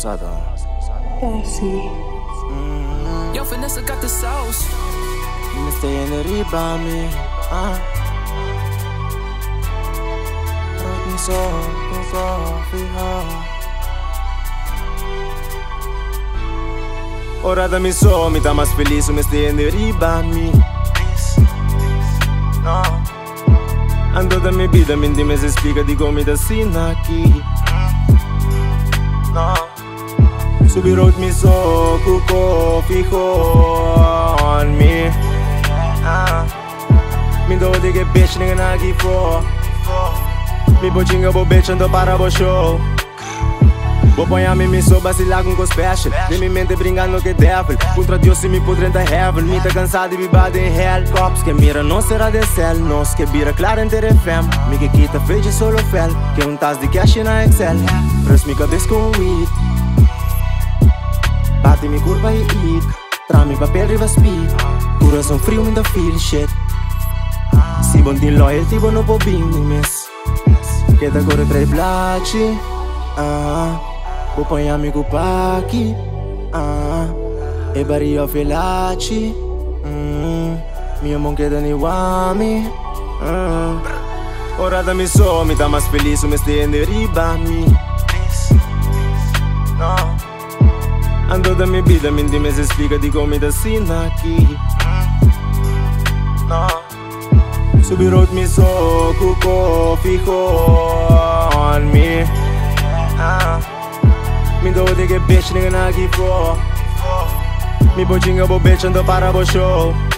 scusate. Sì. Yo, Vanessa got the sauce. Mi stai in riba me. Rock me so, coffee, Ora dammi so, mi dà más feliz, mi stai in riba me. No. Ando da mi vida, mi dime se spiega di come da sina aqui. No. Subi road mi so, cuco, fijo on me. Mi do di che bitch nigga na ki for. Mi bo chinga bo bitch ando para bo show. Bo põe-me me sou vacilar com special. De mi mente brincando que devil. Contra Deus se me pudre da heaven. Me tá cansado de vibrar em hell. Cops que mira não será de cel. Nós que vira claro em TRFM. Me que quita feijão solo fel. Que tas de cash na Excel. Press mi cabeça com weed. Bate mi curva e eat. Trame papel riva speed. Coração frio me dá feel shit. Se bom din loyalty bom no bobin miss. Que da corre trei blachi. Vou põe amigo pa aqui. E bario felaci. Mio mon che da ni wami. Ora dammi so, mi dà más feliz, mi stai in riba mi. No. Ando da mi vida, mi dime se spiega di come da sina aqui. No. Subi road mi so, cuco, fijo on me. Mi do di che bitch nigga na ki for. Mi bo chinga bo bitch ando para bo show.